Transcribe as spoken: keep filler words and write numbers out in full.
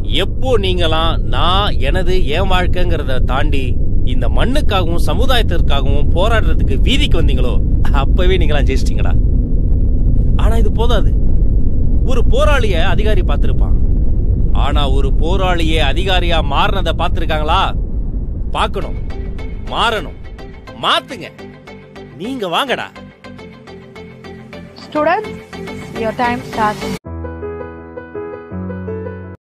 எப்போ நீங்களாம் நான் எனது என் வாழ்க்கைங்கிறத தாண்டி இந்த மண்ணுக்காகவும் சமுதாயத்திற்காகவும் போராடுறதுக்கு வீதிக்கு வந்தீங்களோ அப்பவே நீங்களாம் ஜெயிச்சிட்டீங்கடா. ஆனா இது போதாது. ஒரு போராளிய அதிகாரி பார்த்திருப்பான், ஆனா ஒரு போராளிய அதிகாரியா மாறினதை பார்த்திருக்காங்களா? பார்க்கணும், மாறணும், மாத்துங்க. நீங்க வாங்கடா. Students, your time starts